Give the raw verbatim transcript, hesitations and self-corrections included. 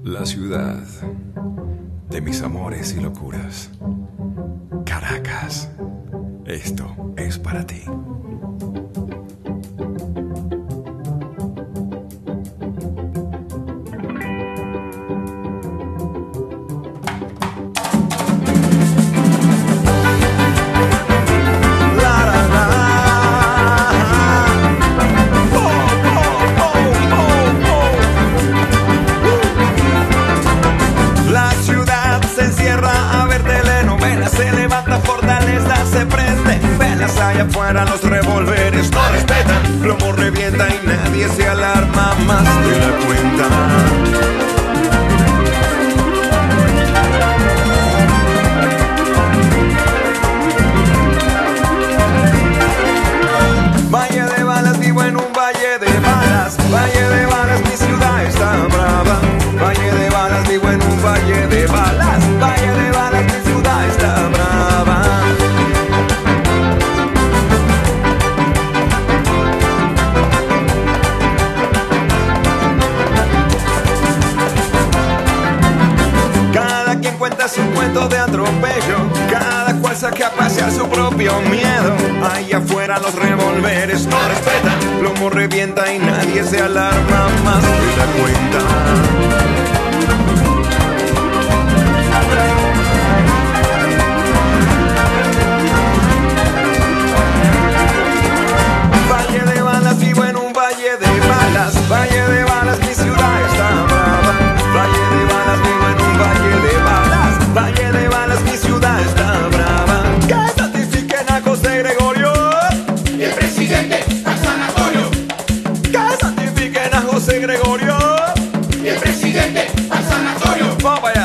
La ciudad de mis amores y locuras. Caracas, esto es para ti. Se prende, velas allá afuera, los revólveres no respetan, plomo revienta y nadie se alarma más de la cuenta. Valle de balas, vivo en un valle de balas, valle de balas, mi ciudad está brava. Valle de balas, vivo en un valle de balas, valle de balas, mi ciudad está brava. Su cuento de atropello, cada cual saca a pasear su propio miedo. Allá afuera los revólveres no respetan, plomo revienta y nadie se alarma más de la cuenta. Valle de balas, vivo en un valle de balas, valle de balas, mi ciudad está brava. Valle de balas, vivo en un valle de balas, valle de balas, mi ciudad está brava. Que santifiquen a José Gregorio y el presidente al sanatorio. Que santifiquen a José Gregorio y el presidente al sanatorio. Vamos allá.